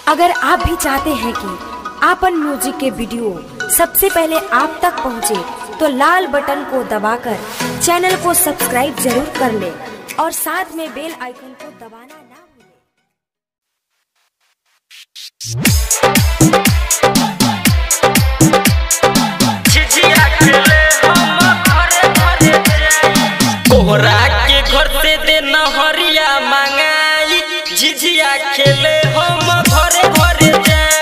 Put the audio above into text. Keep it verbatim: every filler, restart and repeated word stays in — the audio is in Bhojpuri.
अगर आप भी चाहते हैं कि आपन म्यूजिक के वीडियो सबसे पहले आप तक पहुंचे, तो लाल बटन को दबाकर चैनल को सब्सक्राइब जरूर कर ले और साथ में बेल आइकन को दबाना ना भूलें। कोहरा के घर से दे नहरिया मंगाई, झिझिया खेले हम घरे घरे जाई।